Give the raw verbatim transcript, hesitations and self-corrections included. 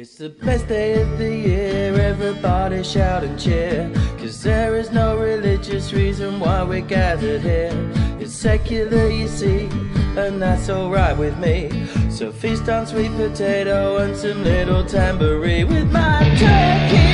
It's the best day of the year, everybody shout and cheer, 'cause there is no religious reason why we're gathered here. It's secular, you see, and that's alright with me. So feast on sweet potato and some little tambourine with my turkey.